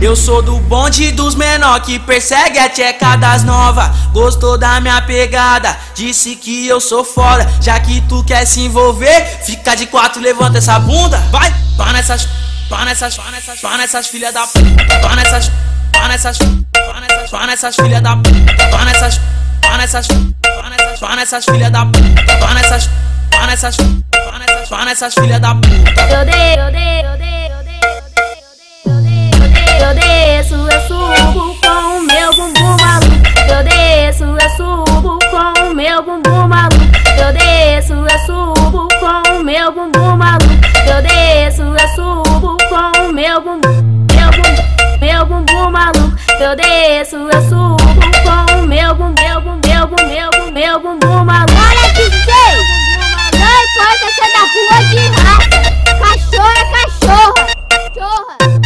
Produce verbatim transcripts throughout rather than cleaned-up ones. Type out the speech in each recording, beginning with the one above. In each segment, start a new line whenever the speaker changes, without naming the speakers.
Eu sou do bonde dos menor que persegue a tcheca das nova. Gostou da minha pegada, disse que eu sou foda. Já que tu quer se envolver, fica de quatro, levanta essa bunda. Vai, pá nessas, pá nessas, pá nessas, pá nessas filha da puta. Pá nessas, pá nessas, pá nessas, pá nessas filha da puta. Pá nessas, pá nessas, pá nessas, pá nessas filha da puta. Pá nessas, pá nessas, pá nessas, pá nessas filha da puta.
Eu dei, eu dei, eu dei, eu dei, eu dei, eu dei, eu desço, eu subo com o meu bumbum maluco. Eu desço, eu subo com o meu bumbum maluco. Eu desço, eu subo com o meu bumbum maluco. Eu desço, eu subo com o meu bumbum, meu bumbum, meu bumbum maluco. Eu desço, eu subo com o meu bumbum, meu bumbum, meu bumbum, meu bumbum, meu bumbum maluco.
Olha, D J, não importa se é da rua de raça, cachorro é cachorra, cachorra.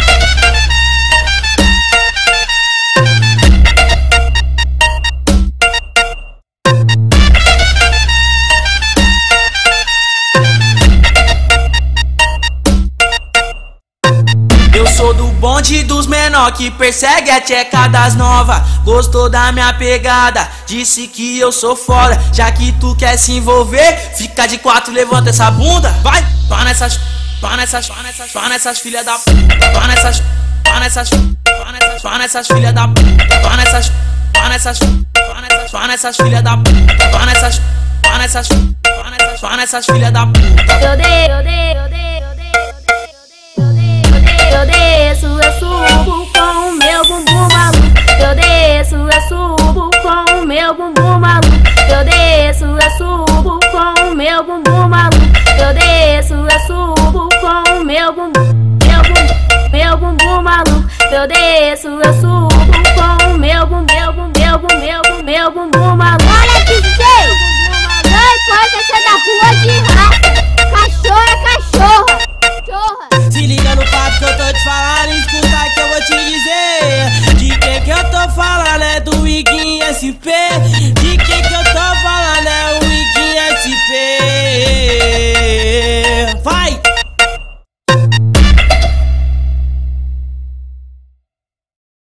Eu sou do bonde dos menor que persegue a tcheca das nova. Gostou da minha pegada, disse que eu sou foda. Já que tu quer se envolver, fica de quatro, levanta essa bunda. Vai, pá nessas, pá nessas, pá nessas, pá nessas filha da puta. Pá nessas, pá nessas, pá nessas, pá nessas filha da puta. Pá nessas, pá nessas, pá nessas, pá nessas filha da puta. Pá nessas, pá nessas, pá nessas, pá nessas filha da puta.
Eu dei, eu dei, eu dei, eu dei, eu dei, eu dei, eu desço, eu subo com o meu bumbum maluco. Eu desço, eu subo com o meu bumbum maluco. Eu desço, eu subo com o meu bumbum maluco. Eu desço, eu subo com o meu bumbum, meu bumbum, meu bumbum maluco. Eu desço, eu subo com o meu bumbum, meu bumbum, meu bumbum, meu bumbum, meu bumbum.